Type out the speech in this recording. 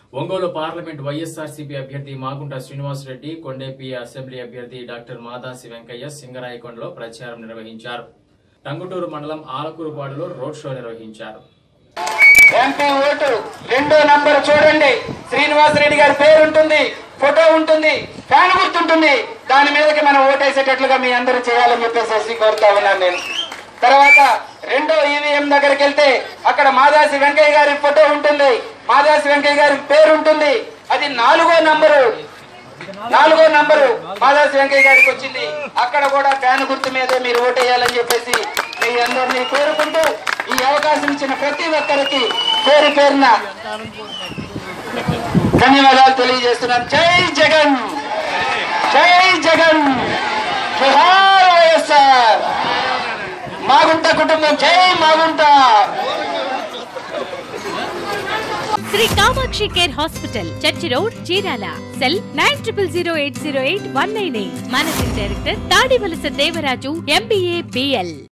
Ongole parliament YSRCP అభ్యర్థి Magunta Srinivas Reddy, Kondepi assembly అభ్యర్థి doctor Madasi Venkaiah సింగరాయికొండలో ప్రచారం నిర్వహించారు. టంగుటూరు మండలం ఆలకూరుపాడులో రోడ్ షో నిర్వహించారు. ఎంపీ ఓటు 2వ నంబర్ చూడండి. శ్రీనివాస్ రెడ్డి గారి పేరు ఉంటుంది, ఫోటో ఉంటుంది, ఫ్యాన్ గుర్తుంటుంది. దాని మీదకి మనం ఓటేసేటట్లుగా మీ అందరూ చేయాలని చెప్పేసి కోరుతా ఉన్నాను నేను. తర్వాత 2వ ఈవీఎం దగ్గరికి వెళ్తే అక్కడ మాదాసివెంకయ్య గారి ఫోటో ఉంటుంది, మాదాసివెంకయ్య గారి పేరు ఉంటుంది. అది 4వ నంబరు మాదాసివెంకయ్య గారికి వచ్చింది. అక్కడ కూడా ఫ్యాన్ గుర్తు మీదే మీరు ఓటేయాలని చెప్పేసి మీ అందరినీ కోరుకుంటూ ఈ అవకాశం ఇచ్చిన ప్రతి ఒక్కరికి పేరు పేరున ధన్యవాదాలు తెలియజేస్తున్నాను. జై జగన్, జై జగన్, జోహార్ వైఎస్ఆర్, మాగుంట కుటుంబం, జై Magunta. Shri Kamakshi care hospital, church road, Chirala. Cell 9008088198. Managing director Tadivalasa Devaraju, MBA, BL.